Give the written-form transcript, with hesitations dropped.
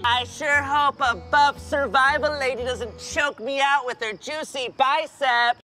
I sure hope a buff survival lady doesn't choke me out with her juicy bicep.